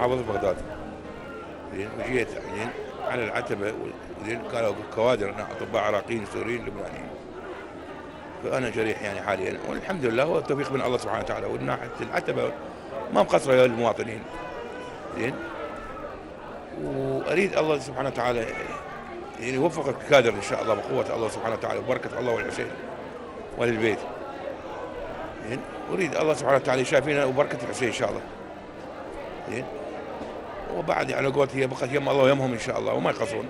محافظة بغداد. زين وجيت زين على العتبة، زين كانوا كوادر أطباء عراقيين سوريين لبنانيين. فأنا جريح يعني حاليا، والحمد لله هو التوفيق من الله سبحانه وتعالى، والناحية العتبة ما مقصرة للمواطنين. زين وأريد الله سبحانه وتعالى يعني يوفق الكادر إن شاء الله بقوة الله سبحانه وتعالى وبركة الله والحسين وللبيت. زين أريد الله سبحانه وتعالى يشافينا وبركة الحسين إن شاء الله. زين وبعد يعني قلت هي بقت يم الله ويمهم إن شاء الله وما يقصرون.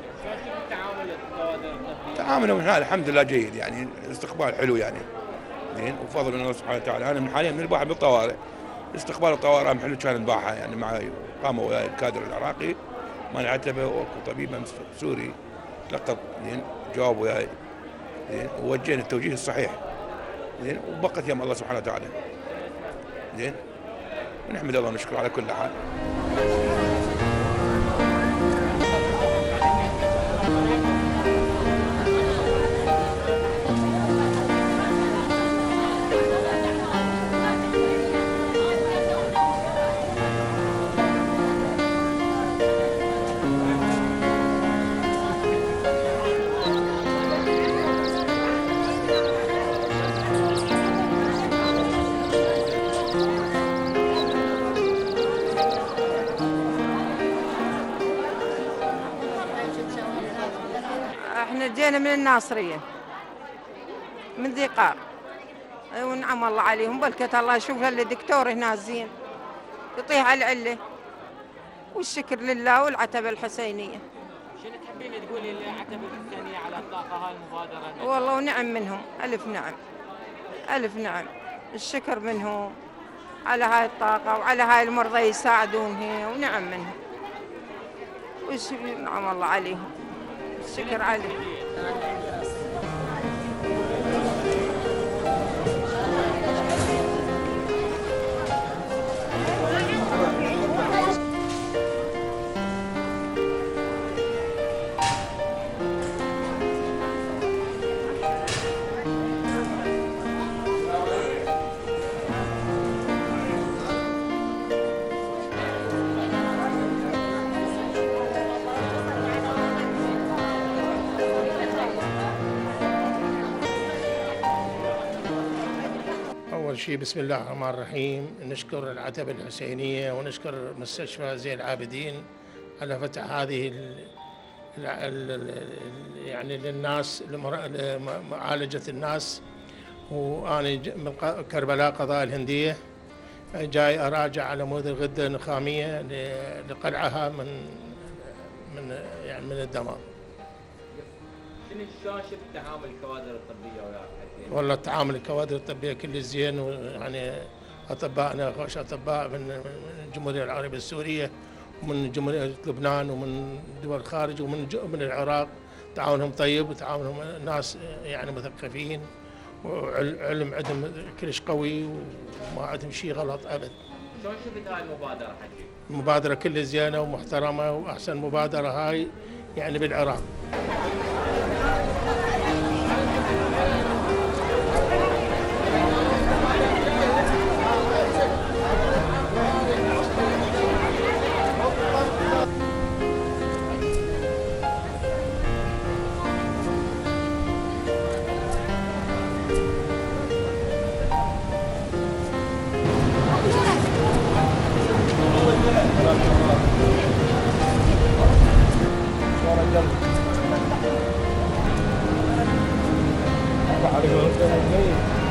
تعاملهم الحمد لله جيد، يعني الاستقبال حلو يعني. زين وفضل من الله سبحانه وتعالى. أنا من حاليا من الباحة بالطوارئ، استقبال الطوارئ حلو كان الباحة، يعني معي قاموا وياي الكادر العراقي مال العتبة، واكو طبيب سوري تلقى زين جواب وياي. زين ووجهنا التوجيه الصحيح. زين وبقت يم الله سبحانه وتعالى. زين ونحمد الله ونشكره على كل حال. احنا جينا من الناصرية من ذي قار، ونعم الله عليهم، بركة الله يشوف اللي دكتور هنا زين يطيح على العلة، والشكر لله والعتبة الحسينية. شنو تحبين تقولي للعتبة الحسينية على اطلاق هاي المبادرة؟ والله ونعم منهم، ألف نعم ألف نعم، الشكر منهم على هاي الطاقة وعلى هاي المرضى يساعدونها، ونعم منهم نعم الله عليهم، الشكر عليهم. أول شيء بسم الله الرحمن الرحيم، نشكر العتبة الحسينية ونشكر مستشفى زين العابدين على فتح هذه يعني للناس لمعالجة الناس. وأنا من كربلاء قضاء الهندية جاي أراجع على مود الغدة النخامية لقلعها من الدمار. شلون شفت تعامل الكوادر الطبية وياك؟ والله التعامل الكوادر الطبية كل زين، ويعني أطبائنا خوش أطباء من الجمهورية العربية السورية ومن جمهورية لبنان ومن دول الخارج ومن العراق، تعاونهم طيب وتعاونهم ناس يعني مثقفين وعلم عندهم كلش قوي وما عندهم شيء غلط أبد. شلون شفت هاي المبادرة حجي؟ المبادرة كلها زينة ومحترمة، وأحسن مبادرة هاي يعني بالعراق. عليكم السلام.